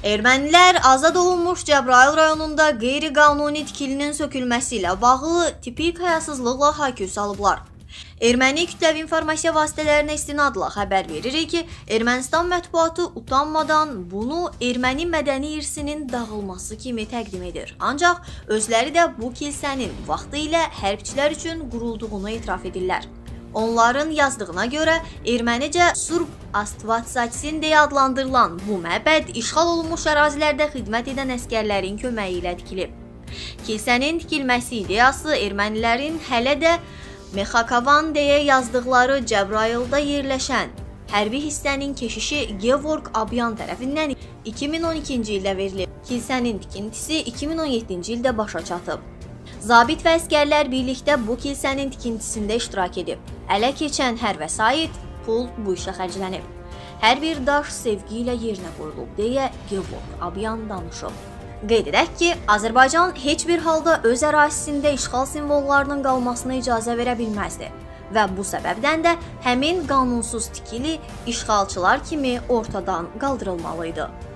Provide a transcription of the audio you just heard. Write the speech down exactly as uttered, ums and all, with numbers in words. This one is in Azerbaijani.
Ermənilər azad olunmuş Cəbrayıl rayonunda qeyri-qanuni tikilinin sökülməsi ilə bağlı tipik həyasızlıqla hayküy salıblar. Erməni kütləvi informasiya vasitələrinə istinadla xəbər veririk ki, Ermənistan mətbuatı utanmadan bunu erməni mədəni irsinin dağılması kimi təqdim edir. Ancaq özləri də bu kilsənin vaxtı ilə hərbçilər üçün qurulduğunu etiraf edirlər. Onların yazdığına görə ermənicə Surb Astvatsatsin deyə adlandırılan bu məbəd işğal olunmuş ərazilərdə xidmət edən əskərlərin köməyi ilə tikilib. Kilsənin tikilməsi ideyası ermənilərin hələ də Mexakavan deyə yazdıqları Cəbrayılda yerləşən hərbi hissənin keşişi Gevorg Abyan tərəfindən iki min on ikinci ildə verilib. Kilsənin tikintisi iki min on yeddinci ildə başa çatıb. Zabit və əskərlər birlikdə bu kilsənin tikintisində iştirak edib. Ələ keçən hər vəsait, pul bu işə xərclənib. Hər bir daş sevgi ilə yerinə qoyulub deyə Gevorg Abyan danışıb. Qeyd edək ki, Azərbaycan heç bir halda öz ərazisində işğal simvollarının qalmasına icazə verə bilməzdi və bu səbəbdən də həmin qanunsuz tikili işğalçılar kimi ortadan qaldırılmalı idi.